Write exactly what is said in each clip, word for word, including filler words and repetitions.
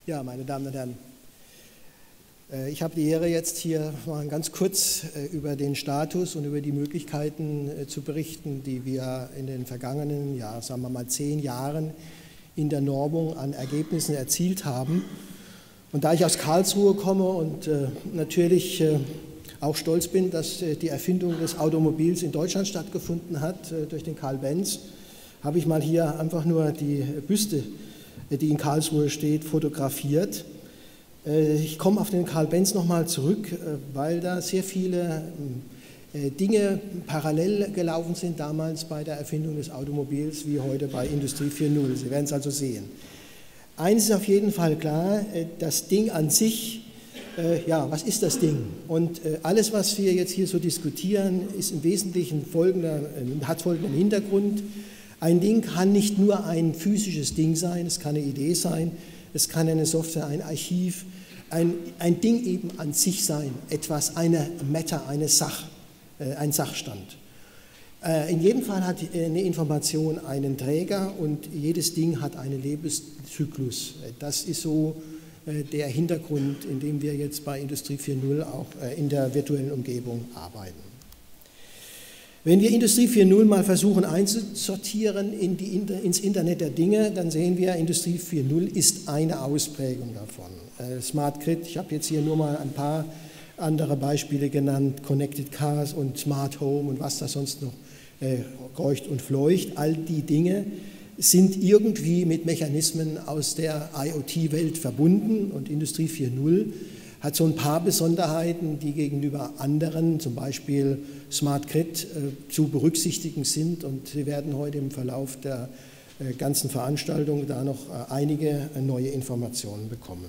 Ja, meine Damen und Herren, ich habe die Ehre, jetzt hier mal ganz kurz über den Status und über die Möglichkeiten zu berichten, die wir in den vergangenen, ja, sagen wir mal, zehn Jahren in der Normung an Ergebnissen erzielt haben. Und da ich aus Karlsruhe komme und natürlich auch stolz bin, dass die Erfindung des Automobils in Deutschland stattgefunden hat durch den Karl Benz, habe ich mal hier einfach nur die Büste, die in Karlsruhe steht, fotografiert. Ich komme auf den Karl Benz nochmal zurück, weil da sehr viele Dinge parallel gelaufen sind damals bei der Erfindung des Automobils wie heute bei Industrie vier Punkt null. Sie werden es also sehen. Eines ist auf jeden Fall klar, das Ding an sich, ja, was ist das Ding? Und alles, was wir jetzt hier so diskutieren, ist im Wesentlichen folgender, hat folgenden Hintergrund. Ein Ding kann nicht nur ein physisches Ding sein, es kann eine Idee sein, es kann eine Software, ein Archiv, ein, ein Ding eben an sich sein, etwas, eine Matter, eine Sach, äh, ein Sachstand. Äh, in jedem Fall hat eine Information einen Träger und jedes Ding hat einen Lebenszyklus. Das ist so äh, der Hintergrund, in dem wir jetzt bei Industrie vier Punkt null auch äh, in der virtuellen Umgebung arbeiten. Wenn wir Industrie vier Punkt null mal versuchen einzusortieren in die, ins Internet der Dinge, dann sehen wir, Industrie vier Punkt null ist eine Ausprägung davon. Äh, Smart Grid, ich habe jetzt hier nur mal ein paar andere Beispiele genannt, Connected Cars und Smart Home und was da sonst noch äh, kreucht und fleucht. All die Dinge sind irgendwie mit Mechanismen aus der I O T-Welt verbunden und Industrie vier Punkt null hat so ein paar Besonderheiten, die gegenüber anderen, zum Beispiel Smart Grid, äh, zu berücksichtigen sind. Und Sie werden heute im Verlauf der äh, ganzen Veranstaltung da noch äh, einige äh, neue Informationen bekommen.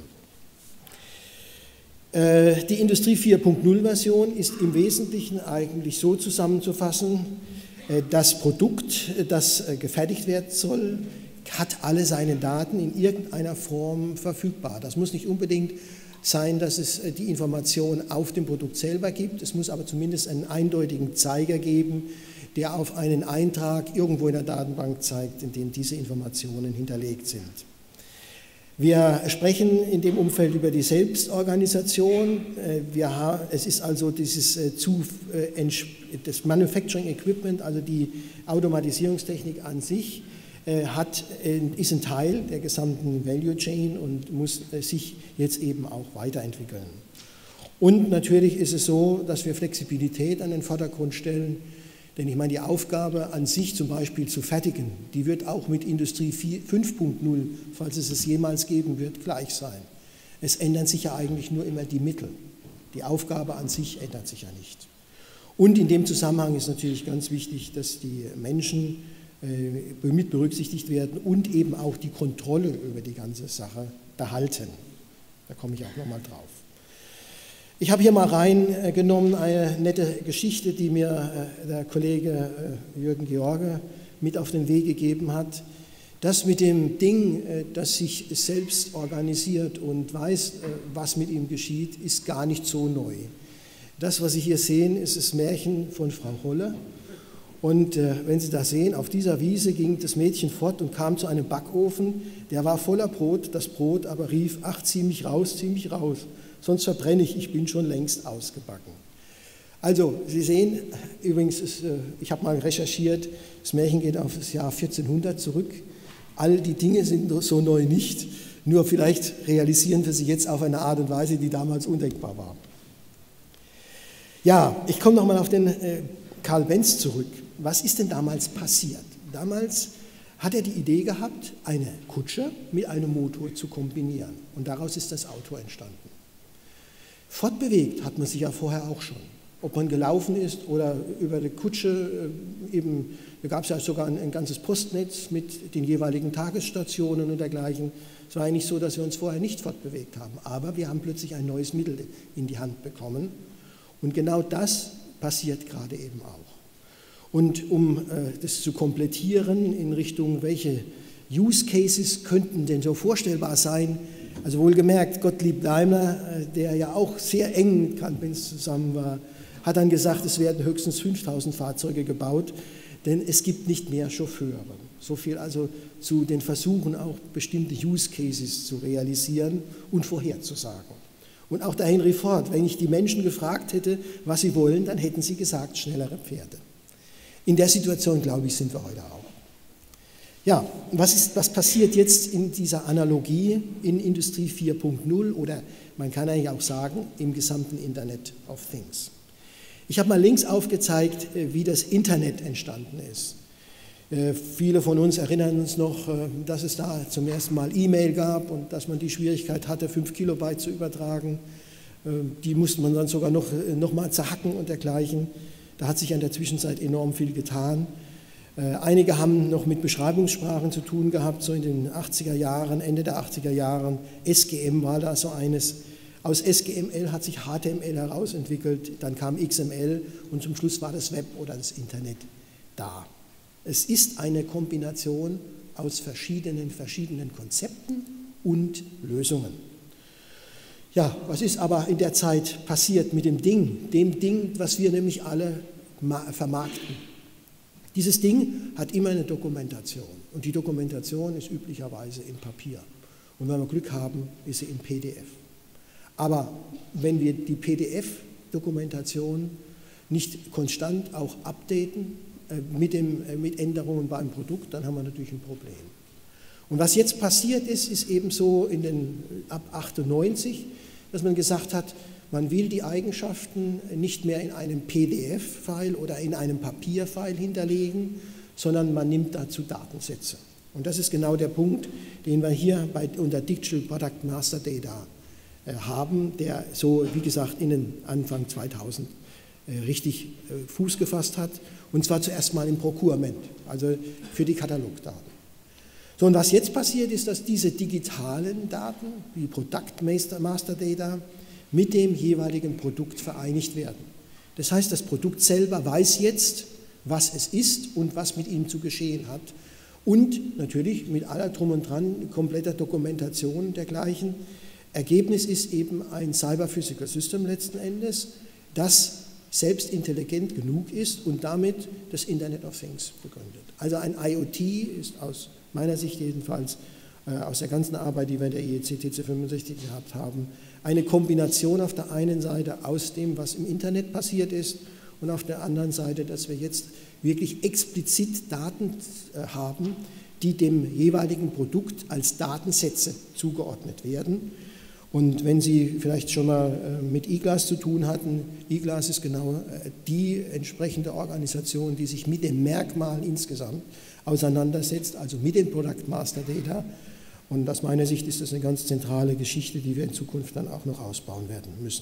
Äh, die Industrie vier Punkt null Version ist im Wesentlichen eigentlich so zusammenzufassen, äh, das Produkt, das äh, gefertigt werden soll, hat alle seine Daten in irgendeiner Form verfügbar. Das muss nicht unbedingt sein, dass es die Information auf dem Produkt selber gibt. Es muss aber zumindest einen eindeutigen Zeiger geben, der auf einen Eintrag irgendwo in der Datenbank zeigt, in dem diese Informationen hinterlegt sind. Wir sprechen in dem Umfeld über die Selbstorganisation. Wir haben, es ist also dieses zu, das Manufacturing Equipment, also die Automatisierungstechnik an sich, Hat, ist ein Teil der gesamten Value Chain und muss sich jetzt eben auch weiterentwickeln. Und natürlich ist es so, dass wir Flexibilität an den Vordergrund stellen, denn ich meine, die Aufgabe an sich zum Beispiel zu fertigen, die wird auch mit Industrie fünf Punkt null, falls es es jemals geben wird, gleich sein. Es ändern sich ja eigentlich nur immer die Mittel. Die Aufgabe an sich ändert sich ja nicht. Und in dem Zusammenhang ist natürlich ganz wichtig, dass die Menschen mit berücksichtigt werden und eben auch die Kontrolle über die ganze Sache behalten. Da komme ich auch nochmal drauf. Ich habe hier mal reingenommen eine nette Geschichte, die mir der Kollege Jürgen George mit auf den Weg gegeben hat. Das mit dem Ding, das sich selbst organisiert und weiß, was mit ihm geschieht, ist gar nicht so neu. Das, was Sie hier sehen, ist das Märchen von Frau Holle. Und äh, wenn Sie das sehen, auf dieser Wiese ging das Mädchen fort und kam zu einem Backofen, der war voller Brot, das Brot aber rief, ach, zieh mich raus, zieh mich raus, sonst verbrenne ich, ich bin schon längst ausgebacken. Also, Sie sehen, übrigens, ist, äh, ich habe mal recherchiert, das Märchen geht auf das Jahr vierzehnhundert zurück, all die Dinge sind so neu nicht, nur vielleicht realisieren wir sie jetzt auf eine Art und Weise, die damals undenkbar war. Ja, ich komme nochmal auf den äh, Karl Benz zurück. Was ist denn damals passiert? Damals hat er die Idee gehabt, eine Kutsche mit einem Motor zu kombinieren. Und daraus ist das Auto entstanden. Fortbewegt hat man sich ja vorher auch schon. Ob man gelaufen ist oder über die Kutsche, eben, da gab es ja sogar ein, ein ganzes Postnetz mit den jeweiligen Tagesstationen und dergleichen. Es war eigentlich so, dass wir uns vorher nicht fortbewegt haben. Aber wir haben plötzlich ein neues Mittel in die Hand bekommen. Und genau das passiert gerade eben auch. Und um äh, das zu komplettieren in Richtung, welche Use Cases könnten denn so vorstellbar sein, also wohlgemerkt, Gottlieb Daimler, äh, der ja auch sehr eng mit Karl Benz zusammen war, hat dann gesagt, es werden höchstens fünftausend Fahrzeuge gebaut. denn es gibt nicht mehr Chauffeure. So viel also zu den Versuchen, auch bestimmte Use Cases zu realisieren und vorherzusagen. Und auch der Henry Ford, wenn ich die Menschen gefragt hätte, was sie wollen, dann hätten sie gesagt, schnellere Pferde. In der Situation, glaube ich, sind wir heute auch. Ja, was, ist, was passiert jetzt in dieser Analogie in Industrie vier Punkt null oder man kann eigentlich auch sagen, im gesamten Internet of Things? Ich habe mal links aufgezeigt, wie das Internet entstanden ist. Äh, viele von uns erinnern uns noch, äh, dass es da zum ersten Mal E-Mail gab und dass man die Schwierigkeit hatte, fünf Kilobyte zu übertragen. Äh, die musste man dann sogar noch, äh, noch mal zerhacken und dergleichen. Da hat sich in der Zwischenzeit enorm viel getan. Äh, einige haben noch mit Beschreibungssprachen zu tun gehabt, so in den achtziger Jahren, Ende der achtziger Jahren. S G M war da so eines. Aus S G M L hat sich H T M L herausentwickelt, dann kam X M L und zum Schluss war das Web oder das Internet da. Es ist eine Kombination aus verschiedenen, verschiedenen Konzepten und Lösungen. Ja, was ist aber in der Zeit passiert mit dem Ding, dem Ding, was wir nämlich alle vermarkten? Dieses Ding hat immer eine Dokumentation und die Dokumentation ist üblicherweise in Papier. Und wenn wir Glück haben, ist sie in P D F. Aber wenn wir die P D F-Dokumentation nicht konstant auch updaten äh, mit, dem, äh, mit Änderungen beim Produkt, dann haben wir natürlich ein Problem. Und was jetzt passiert ist, ist eben so in den, ab achtundneunzig, dass man gesagt hat, man will die Eigenschaften nicht mehr in einem P D F-File oder in einem Papierfile hinterlegen, sondern man nimmt dazu Datensätze. Und das ist genau der Punkt, den wir hier bei, unter Digital Product Master Data äh, haben, der so, wie gesagt, in den Anfang zweitausend äh, richtig äh, Fuß gefasst hat. Und zwar zuerst mal im Procurement, also für die Katalogdaten. So, und was jetzt passiert ist, dass diese digitalen Daten, wie Product Master Data, mit dem jeweiligen Produkt vereinigt werden. Das heißt, das Produkt selber weiß jetzt, was es ist und was mit ihm zu geschehen hat. Und natürlich mit aller Drum und Dran, kompletter Dokumentation dergleichen. Ergebnis ist eben ein Cyber Physical System letzten Endes, das selbst intelligent genug ist und damit das Internet of Things begründet. Also ein I O T ist aus meiner Sicht jedenfalls, äh, aus der ganzen Arbeit, die wir in der I E C T C fünfundsechzig gehabt haben, eine Kombination auf der einen Seite aus dem, was im Internet passiert ist und auf der anderen Seite, dass wir jetzt wirklich explizit Daten äh, haben, die dem jeweiligen Produkt als Datensätze zugeordnet werden. Und wenn Sie vielleicht schon mal äh, mit eGlass zu tun hatten, eGlass ist genau äh, die entsprechende Organisation, die sich mit dem Merkmal insgesamt auseinandersetzt, also mit dem Product Master Data. Und aus meiner Sicht ist das eine ganz zentrale Geschichte, die wir in Zukunft dann auch noch ausbauen werden müssen.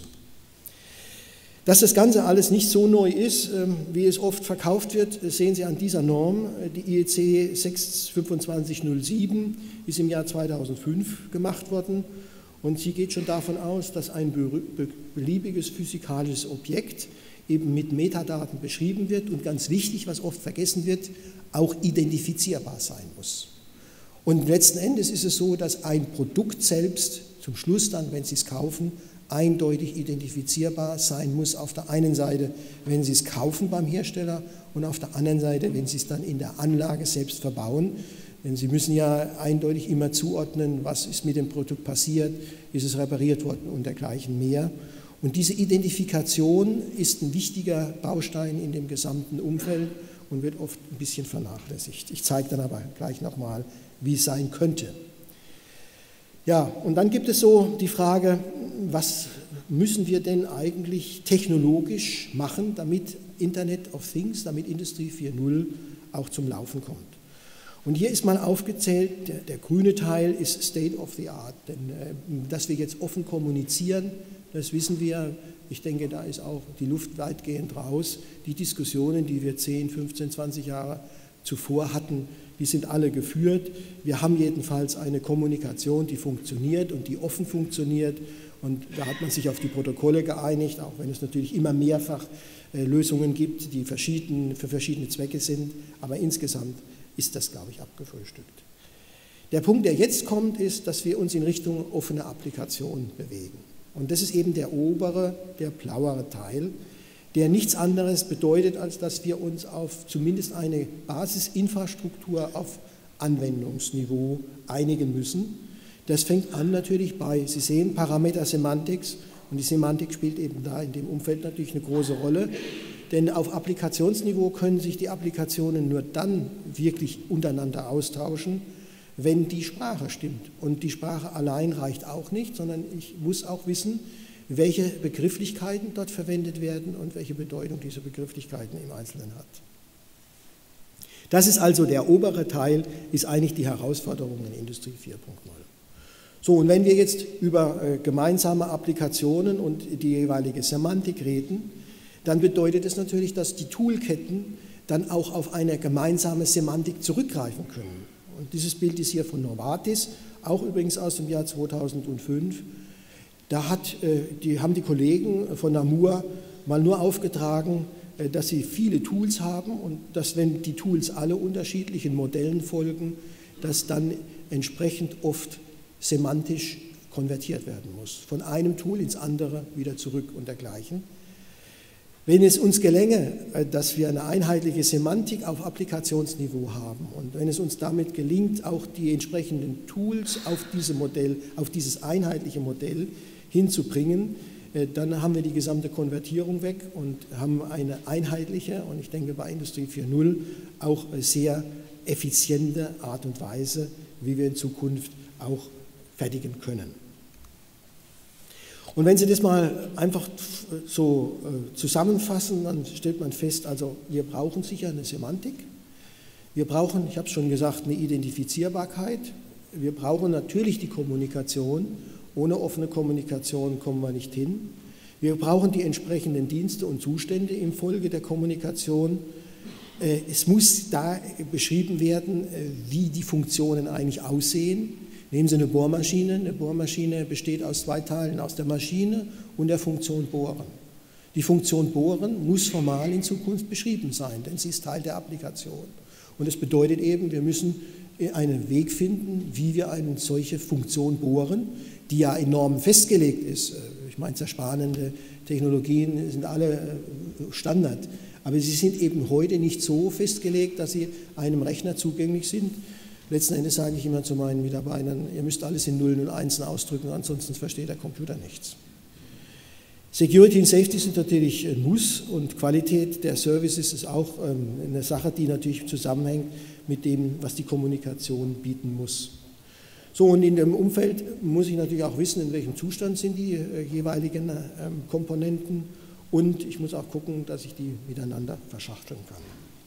Dass das Ganze alles nicht so neu ist, wie es oft verkauft wird, sehen Sie an dieser Norm. Die I E C sechs fünf zwei null sieben ist im Jahr zweitausendfünf gemacht worden und sie geht schon davon aus, dass ein beliebiges physikalisches Objekt eben mit Metadaten beschrieben wird und ganz wichtig, was oft vergessen wird, auch identifizierbar sein muss. Und letzten Endes ist es so, dass ein Produkt selbst zum Schluss dann, wenn Sie es kaufen, eindeutig identifizierbar sein muss. Auf der einen Seite, wenn Sie es kaufen beim Hersteller und auf der anderen Seite, wenn Sie es dann in der Anlage selbst verbauen. Denn Sie müssen ja eindeutig immer zuordnen, was ist mit dem Produkt passiert, ist es repariert worden und dergleichen mehr. Und diese Identifikation ist ein wichtiger Baustein in dem gesamten Umfeld und wird oft ein bisschen vernachlässigt. Ich zeige dann aber gleich nochmal, wie es sein könnte. Ja, und dann gibt es so die Frage, was müssen wir denn eigentlich technologisch machen, damit Internet of Things, damit Industrie vier Punkt null auch zum Laufen kommt. Und hier ist mal aufgezählt, der, der grüne Teil ist State of the Art, denn äh, dass wir jetzt offen kommunizieren, das wissen wir. Ich denke, da ist auch die Luft weitgehend raus. Die Diskussionen, die wir zehn, fünfzehn, zwanzig Jahre zuvor hatten, die sind alle geführt. Wir haben jedenfalls eine Kommunikation, die funktioniert und die offen funktioniert. Und da hat man sich auf die Protokolle geeinigt, auch wenn es natürlich immer mehrfach äh, Lösungen gibt, die verschieden, für verschiedene Zwecke sind. Aber insgesamt ist das, glaube ich, abgefrühstückt. Der Punkt, der jetzt kommt, ist, dass wir uns in Richtung offene Applikation bewegen. Und das ist eben der obere, der blauere Teil, der nichts anderes bedeutet, als dass wir uns auf zumindest eine Basisinfrastruktur auf Anwendungsniveau einigen müssen. Das fängt an natürlich bei, Sie sehen, Parameter Semantics, und die Semantik spielt eben da in dem Umfeld natürlich eine große Rolle, denn auf Applikationsniveau können sich die Applikationen nur dann wirklich untereinander austauschen, wenn die Sprache stimmt. Und die Sprache allein reicht auch nicht, sondern ich muss auch wissen, welche Begrifflichkeiten dort verwendet werden und welche Bedeutung diese Begrifflichkeiten im Einzelnen hat. Das ist also der obere Teil, ist eigentlich die Herausforderung in Industrie vier Punkt null. So, und wenn wir jetzt über äh, gemeinsame Applikationen und die jeweilige Semantik reden, dann bedeutet es natürlich, dass die Toolketten dann auch auf eine gemeinsame Semantik zurückgreifen können. Und dieses Bild ist hier von Novartis, auch übrigens aus dem Jahr zweitausendfünf. Da hat, äh, die, haben die Kollegen von Namur mal nur aufgetragen, äh, dass sie viele Tools haben und dass, wenn die Tools alle unterschiedlichen Modellen folgen, dass dann entsprechend oft semantisch konvertiert werden muss. Von einem Tool ins andere wieder zurück und dergleichen. Wenn es uns gelänge, dass wir eine einheitliche Semantik auf Applikationsniveau haben und wenn es uns damit gelingt, auch die entsprechenden Tools auf, diese Modell, auf dieses einheitliche Modell hinzubringen, dann haben wir die gesamte Konvertierung weg und haben eine einheitliche und ich denke bei Industrie vier Punkt null auch sehr effiziente Art und Weise, wie wir in Zukunft auch fertigen können. Und wenn Sie das mal einfach so zusammenfassen, dann stellt man fest, also wir brauchen sicher eine Semantik, wir brauchen, ich habe es schon gesagt, eine Identifizierbarkeit, wir brauchen natürlich die Kommunikation, ohne offene Kommunikation kommen wir nicht hin, wir brauchen die entsprechenden Dienste und Zustände im Folge der Kommunikation, es muss da beschrieben werden, wie die Funktionen eigentlich aussehen. Nehmen Sie eine Bohrmaschine. Eine Bohrmaschine besteht aus zwei Teilen, aus der Maschine und der Funktion Bohren. Die Funktion Bohren muss formal in Zukunft beschrieben sein, denn sie ist Teil der Applikation. Und das bedeutet eben, wir müssen einen Weg finden, wie wir eine solche Funktion bohren, die ja enorm festgelegt ist. Ich meine, zersparende Technologien sind alle Standard, aber sie sind eben heute nicht so festgelegt, dass sie einem Rechner zugänglich sind. Letzten Endes sage ich immer zu meinen Mitarbeitern, ihr müsst alles in Nullen und Einsen ausdrücken, ansonsten versteht der Computer nichts. Security und Safety sind natürlich ein Muss und Qualität der Services ist auch eine Sache, die natürlich zusammenhängt mit dem, was die Kommunikation bieten muss. So, und in dem Umfeld muss ich natürlich auch wissen, in welchem Zustand sind die jeweiligen Komponenten und ich muss auch gucken, dass ich die miteinander verschachteln kann.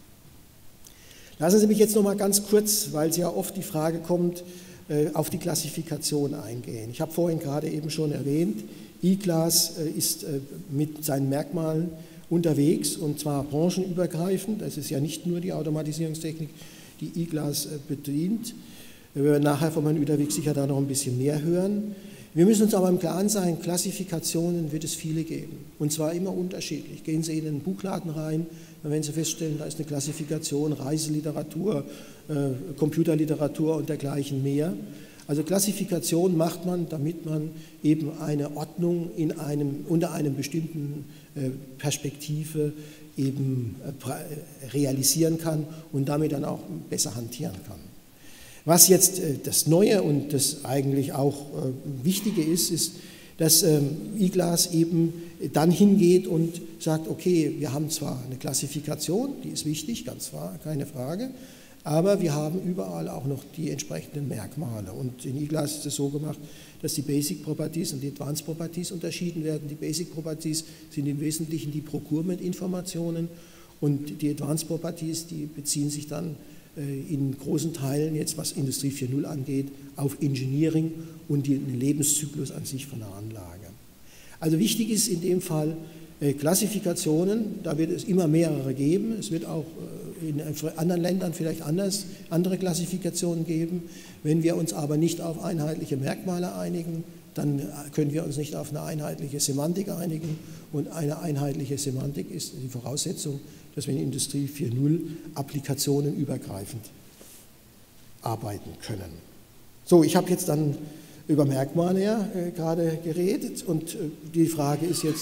Lassen Sie mich jetzt noch mal ganz kurz, weil es ja oft die Frage kommt, auf die Klassifikation eingehen. Ich habe vorhin gerade eben schon erwähnt, E-Class ist mit seinen Merkmalen unterwegs und zwar branchenübergreifend. Es ist ja nicht nur die Automatisierungstechnik, die E-Class bedient. Wir werden nachher von Herrn Uederwig sicher da noch ein bisschen mehr hören. Wir müssen uns aber im Klaren sein, Klassifikationen wird es viele geben und zwar immer unterschiedlich. Gehen Sie in einen Buchladen rein, dann werden Sie feststellen, da ist eine Klassifikation, Reiseliteratur, äh, Computerliteratur und dergleichen mehr. Also Klassifikation macht man, damit man eben eine Ordnung in einem, unter einem bestimmten äh, Perspektive eben äh, realisieren kann und damit dann auch besser hantieren kann. Was jetzt äh, das Neue und das eigentlich auch äh, Wichtige ist, ist, dass ähm, E-Class eben dann hingeht und sagt, okay, wir haben zwar eine Klassifikation, die ist wichtig, ganz klar, keine Frage, aber wir haben überall auch noch die entsprechenden Merkmale. Und in E-Class ist es so gemacht, dass die Basic Properties und die Advanced Properties unterschieden werden. Die Basic Properties sind im Wesentlichen die Procurement-Informationen und die Advanced Properties, die beziehen sich dann in großen Teilen, jetzt was Industrie vier Punkt null angeht, auf Engineering und den Lebenszyklus an sich von der Anlage. Also wichtig ist in dem Fall äh, Klassifikationen, da wird es immer mehrere geben, es wird auch äh, in anderen Ländern vielleicht anders, andere Klassifikationen geben. Wenn wir uns aber nicht auf einheitliche Merkmale einigen, dann können wir uns nicht auf eine einheitliche Semantik einigen und eine einheitliche Semantik ist die Voraussetzung, dass wir in Industrie vier Punkt null applikationenübergreifend arbeiten können. So, ich habe jetzt dann über Merkmale ja, äh, gerade geredet und äh, die Frage ist jetzt,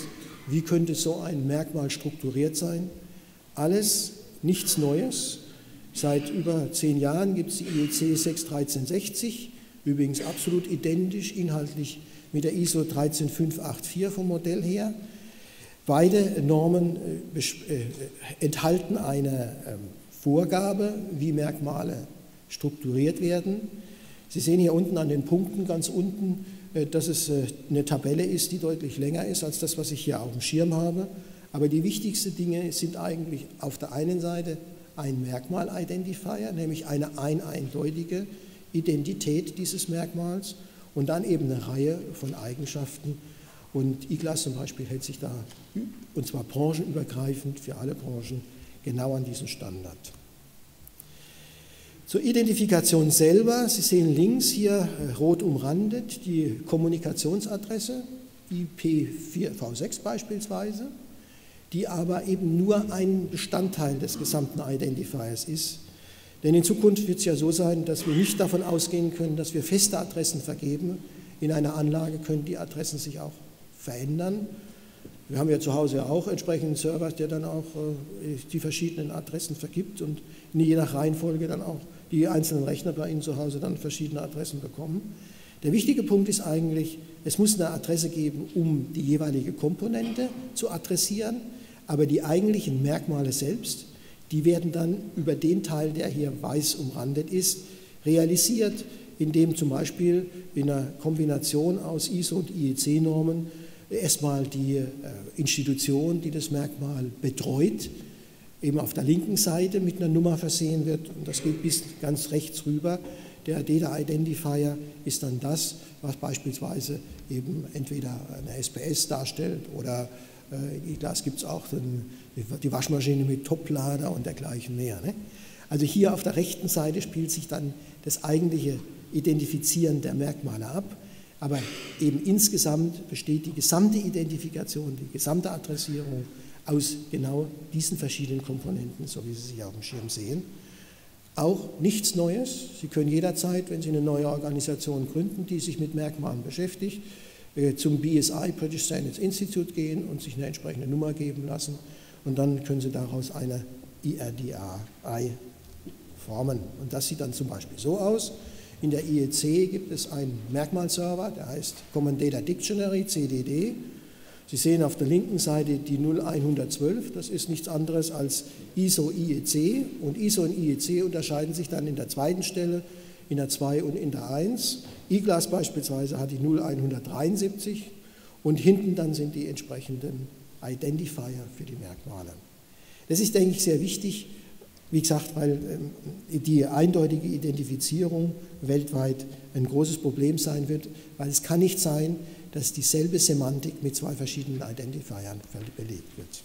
wie könnte so ein Merkmal strukturiert sein. Alles nichts Neues. Seit über zehn Jahren gibt es die I E C sechs dreizehn sechzig, übrigens absolut identisch inhaltlich mit der I S O dreizehn fünf achtzig vom Modell her. Beide Normen äh, enthalten eine äh, Vorgabe, wie Merkmale strukturiert werden. Sie sehen hier unten an den Punkten, ganz unten, äh, dass es äh, eine Tabelle ist, die deutlich länger ist als das, was ich hier auf dem Schirm habe. Aber die wichtigsten Dinge sind eigentlich auf der einen Seite ein Merkmal-Identifier, nämlich eine ein eindeutige Identität dieses Merkmals und dann eben eine Reihe von Eigenschaften. Und I G L A S zum Beispiel hält sich da, und zwar branchenübergreifend für alle Branchen, genau an diesen Standard. Zur Identifikation selber, Sie sehen links hier rot umrandet die Kommunikationsadresse, I P vier V sechs beispielsweise, die aber eben nur ein Bestandteil des gesamten Identifiers ist. Denn in Zukunft wird es ja so sein, dass wir nicht davon ausgehen können, dass wir feste Adressen vergeben. In einer Anlage können die Adressen sich auch verändern. Wir haben ja zu Hause auch entsprechenden Server, der dann auch äh, die verschiedenen Adressen vergibt und je nach Reihenfolge dann auch die einzelnen Rechner bei Ihnen zu Hause dann verschiedene Adressen bekommen. Der wichtige Punkt ist eigentlich, es muss eine Adresse geben, um die jeweilige Komponente zu adressieren, aber die eigentlichen Merkmale selbst, die werden dann über den Teil, der hier weiß umrandet ist, realisiert, indem zum Beispiel in einer Kombination aus I S O und I E C-Normen erstmal die Institution, die das Merkmal betreut, eben auf der linken Seite mit einer Nummer versehen wird und das geht bis ganz rechts rüber. Der Data Identifier ist dann das, was beispielsweise eben entweder eine S P S darstellt oder äh, das gibt es auch den, die Waschmaschine mit Toplader und dergleichen mehr. Ne? Also hier auf der rechten Seite spielt sich dann das eigentliche Identifizieren der Merkmale ab, aber eben insgesamt besteht die gesamte Identifikation, die gesamte Adressierung aus genau diesen verschiedenen Komponenten, so wie Sie sie auf dem Schirm sehen. Auch nichts Neues. Sie können jederzeit, wenn Sie eine neue Organisation gründen, die sich mit Merkmalen beschäftigt, zum B S I, British Standards Institute, gehen und sich eine entsprechende Nummer geben lassen und dann können Sie daraus eine I R D I formen. Und das sieht dann zum Beispiel so aus. In der I E C gibt es einen Merkmalserver, der heißt Common Data Dictionary, C D D. Sie sehen auf der linken Seite die null eins zwölf, das ist nichts anderes als I S O I E C und I S O und I E C unterscheiden sich dann in der zweiten Stelle, in der zwei und in der eins. I G L A S beispielsweise hat die null eins dreiundsiebzig und hinten dann sind die entsprechenden Identifier für die Merkmale. Das ist, denke ich, sehr wichtig, wie gesagt, weil die eindeutige Identifizierung weltweit ein großes Problem sein wird, weil es kann nicht sein, dass dieselbe Semantik mit zwei verschiedenen Identifiern belegt wird.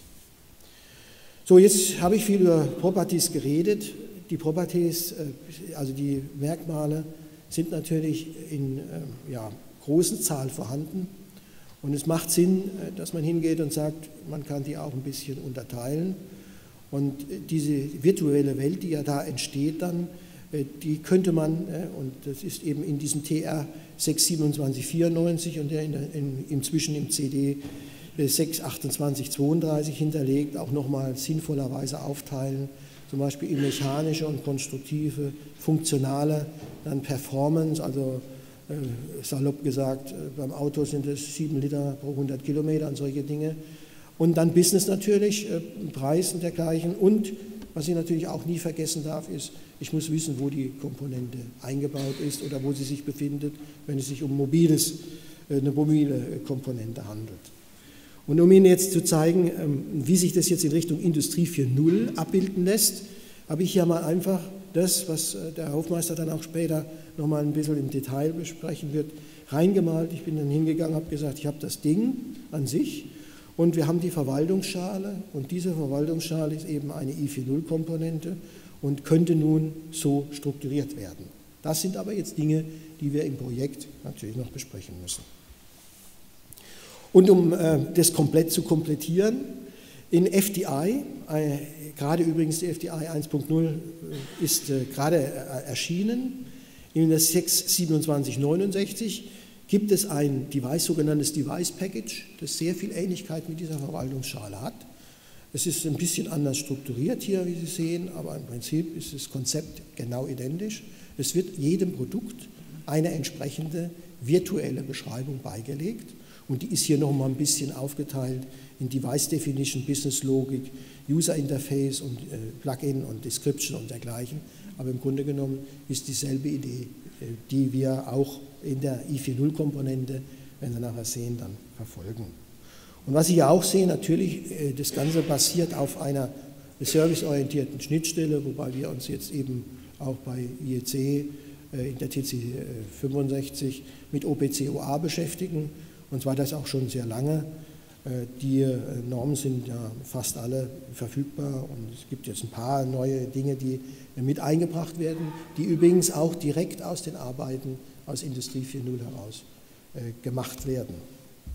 So, jetzt habe ich viel über Properties geredet. Die Properties, also die Merkmale, sind natürlich in ja, großen Zahl vorhanden und es macht Sinn, dass man hingeht und sagt, man kann die auch ein bisschen unterteilen und diese virtuelle Welt, die ja da entsteht dann, die könnte man, und das ist eben in diesem T R sechs siebenundzwanzig vierundneunzig und der in, in, inzwischen im C D sechs achtundzwanzig zweiunddreißig hinterlegt, auch nochmal sinnvollerweise aufteilen, zum Beispiel in mechanische und konstruktive, funktionale, dann Performance, also äh, salopp gesagt, äh, beim Auto sind es sieben Liter pro hundert Kilometer und solche Dinge. Und dann Business natürlich, äh, Preis und dergleichen. Und was ich natürlich auch nie vergessen darf, ist, ich muss wissen, wo die Komponente eingebaut ist oder wo sie sich befindet, wenn es sich um mobiles, äh, eine mobile Komponente handelt. Und um Ihnen jetzt zu zeigen, wie sich das jetzt in Richtung Industrie vier Punkt null abbilden lässt, habe ich hier mal einfach das, was der Hofmeister dann auch später nochmal ein bisschen im Detail besprechen wird, reingemalt. Ich bin dann hingegangen, habe gesagt, ich habe das Ding an sich und wir haben die Verwaltungsschale und diese Verwaltungsschale ist eben eine I vier Punkt null-Komponente und könnte nun so strukturiert werden. Das sind aber jetzt Dinge, die wir im Projekt natürlich noch besprechen müssen. Und um äh, das komplett zu komplettieren, in F D I, äh, gerade übrigens die F D I eins Punkt null ist äh, gerade äh, erschienen, in der sechs siebenundzwanzig neunundsechzig gibt es ein Device, sogenanntes Device Package, das sehr viel Ähnlichkeit mit dieser Verwaltungsschale hat. Es ist ein bisschen anders strukturiert hier, wie Sie sehen, aber im Prinzip ist das Konzept genau identisch. Es wird jedem Produkt eine entsprechende virtuelle Beschreibung beigelegt und die ist hier nochmal ein bisschen aufgeteilt in Device Definition, Business Logik, User Interface und äh, Plugin und Description und dergleichen. Aber im Grunde genommen ist dieselbe Idee, äh, die wir auch in der I vier Punkt null-Komponente, wenn Sie nachher sehen, dann verfolgen. Und was Sie ja auch sehen, natürlich, das Ganze basiert auf einer serviceorientierten Schnittstelle, wobei wir uns jetzt eben auch bei I E C in der T C fünfundsechzig mit O P C O A beschäftigen, und zwar das auch schon sehr lange. Die Normen sind ja fast alle verfügbar und es gibt jetzt ein paar neue Dinge, die mit eingebracht werden, die übrigens auch direkt aus den Arbeiten aus Industrie vier Punkt null heraus gemacht werden.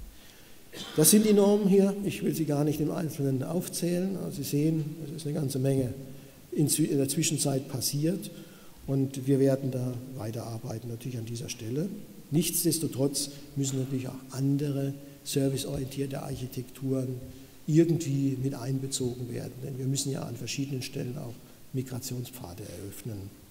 Das sind die Normen hier, ich will sie gar nicht im Einzelnen aufzählen, also Sie sehen, es ist eine ganze Menge in der Zwischenzeit passiert und wir werden da weiterarbeiten natürlich an dieser Stelle. Nichtsdestotrotz müssen natürlich auch andere serviceorientierte Architekturen irgendwie mit einbezogen werden, denn wir müssen ja an verschiedenen Stellen auch Migrationspfade eröffnen.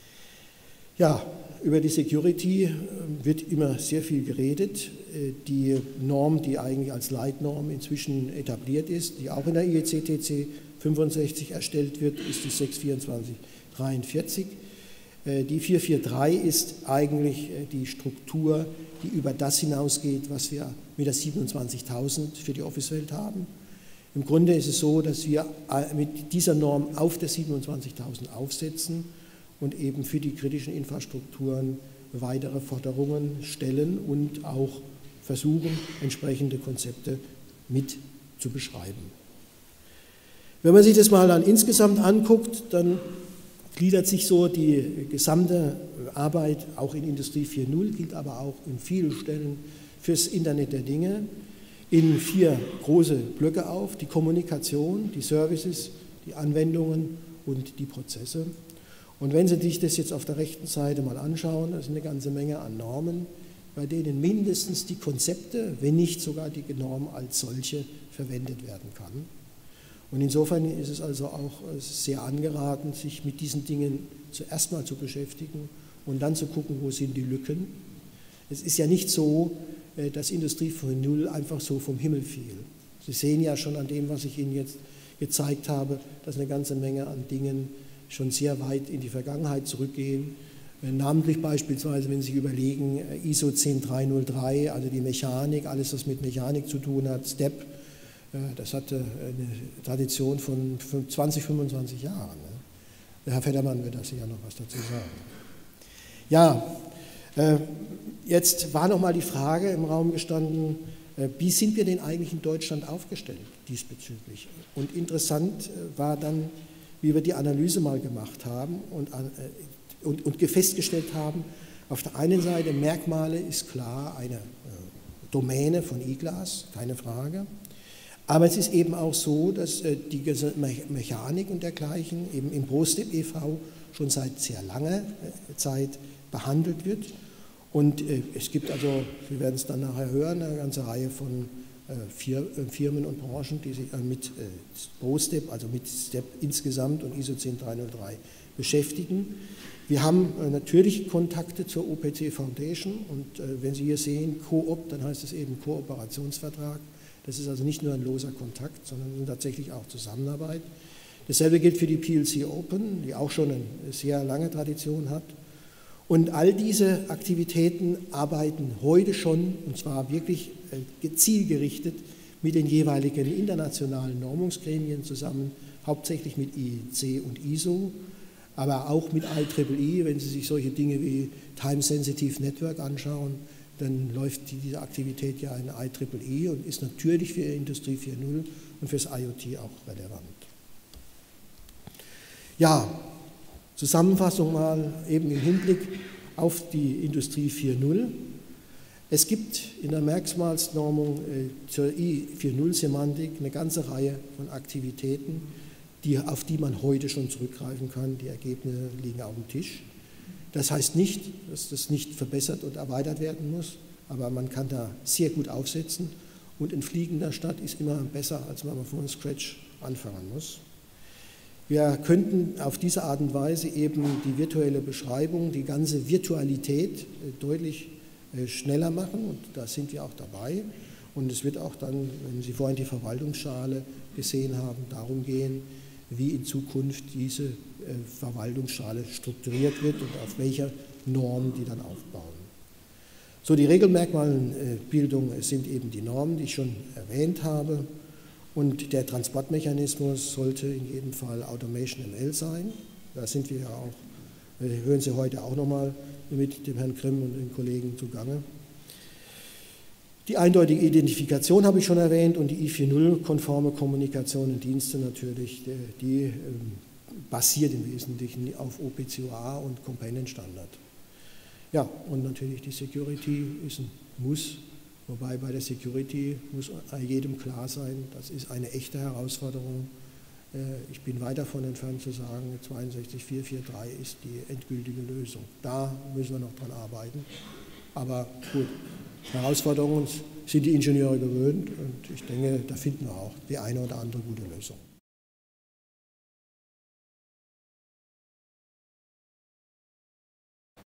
Ja, über die Security wird immer sehr viel geredet. Die Norm, die eigentlich als Leitnorm inzwischen etabliert ist, die auch in der I E C T C fünfundsechzig erstellt wird, ist die sechs vierundzwanzig dreiundvierzig. Die vier vier drei ist eigentlich die Struktur, die über das hinausgeht, was wir mit der siebenundzwanzigtausend für die Office-Welt haben. Im Grunde ist es so, dass wir mit dieser Norm auf der siebenundzwanzigtausend aufsetzen und eben für die kritischen Infrastrukturen weitere Forderungen stellen und auch versuchen, entsprechende Konzepte mit zu beschreiben. Wenn man sich das mal dann insgesamt anguckt, dann gliedert sich so die gesamte Arbeit auch in Industrie vier Punkt null, gilt aber auch in vielen Stellen fürs Internet der Dinge, in vier große Blöcke auf: die Kommunikation, die Services, die Anwendungen und die Prozesse. Und wenn Sie sich das jetzt auf der rechten Seite mal anschauen, das ist eine ganze Menge an Normen, bei denen mindestens die Konzepte, wenn nicht sogar die Norm als solche verwendet werden kann. Und insofern ist es also auch sehr angeraten, sich mit diesen Dingen zuerst mal zu beschäftigen und dann zu gucken, wo sind die Lücken. Es ist ja nicht so, dass Industrie vier Punkt null einfach so vom Himmel fiel. Sie sehen ja schon an dem, was ich Ihnen jetzt gezeigt habe, dass eine ganze Menge an Dingen schon sehr weit in die Vergangenheit zurückgehen. Namentlich beispielsweise, wenn Sie überlegen, I S O zehn drei null drei, also die Mechanik, alles was mit Mechanik zu tun hat, STEP, das hatte eine Tradition von zwanzig, fünfundzwanzig Jahren. Der Herr Federmann wird da sicher noch was dazu sagen. Ja, jetzt war noch mal die Frage im Raum gestanden, wie sind wir denn eigentlich in Deutschland aufgestellt diesbezüglich? Und interessant war dann, wie wir die Analyse mal gemacht haben und, und, und festgestellt haben, auf der einen Seite Merkmale ist klar eine Domäne von E-Glas, keine Frage, aber es ist eben auch so, dass die Mechanik und dergleichen eben im ProStep e V schon seit sehr langer Zeit behandelt wird und es gibt also, wir werden es dann nachher hören, eine ganze Reihe von Firmen und Branchen, die sich mit ProStep, also mit STEP insgesamt und I S O zehn drei null drei beschäftigen. Wir haben natürlich Kontakte zur O P C Foundation und wenn Sie hier sehen Coop, dann heißt es eben Kooperationsvertrag. Das ist also nicht nur ein loser Kontakt, sondern tatsächlich auch Zusammenarbeit. Dasselbe gilt für die P L C Open, die auch schon eine sehr lange Tradition hat. Und all diese Aktivitäten arbeiten heute schon, und zwar wirklich zielgerichtet, mit den jeweiligen internationalen Normungsgremien zusammen, hauptsächlich mit I E C und I S O, aber auch mit I E E E. Wenn Sie sich solche Dinge wie Time Sensitive Network anschauen, dann läuft diese Aktivität ja in I E E E und ist natürlich für Industrie vier Punkt null und fürs IoT auch relevant. Ja, Zusammenfassung mal eben im Hinblick auf die Industrie vier Punkt null. Es gibt in der Merkmalsnormung äh, zur I vier Punkt null-Semantik eine ganze Reihe von Aktivitäten, die, auf die man heute schon zurückgreifen kann. Die Ergebnisse liegen auf dem Tisch. Das heißt nicht, dass das nicht verbessert und erweitert werden muss, aber man kann da sehr gut aufsetzen und ein fliegender Start ist immer besser, als wenn man von Scratch anfangen muss. Wir könnten auf diese Art und Weise eben die virtuelle Beschreibung, die ganze Virtualität deutlich schneller machen und da sind wir auch dabei. Und es wird auch dann, wenn Sie vorhin die Verwaltungsschale gesehen haben, darum gehen, wie in Zukunft diese Verwaltungsschale strukturiert wird und auf welcher Norm die dann aufbauen. So, die Regelmerkmalbildung sind eben die Normen, die ich schon erwähnt habe. Und der Transportmechanismus sollte in jedem Fall Automation M L sein. Da sind wir ja auch, hören Sie heute auch nochmal mit dem Herrn Grimm und den Kollegen zugange. Die eindeutige Identifikation habe ich schon erwähnt und die I vier Punkt null-konforme Kommunikation und Dienste natürlich, die, die basiert im Wesentlichen auf O P C O A und Companion Standard. Ja, und natürlich die Security ist ein Muss, wobei bei der Security muss jedem klar sein, das ist eine echte Herausforderung. Ich bin weit davon entfernt zu sagen, zweiundsechzig Punkt vier vier drei ist die endgültige Lösung. Da müssen wir noch dran arbeiten. Aber gut, Herausforderungen sind die Ingenieure gewöhnt und ich denke, da finden wir auch die eine oder andere gute Lösung.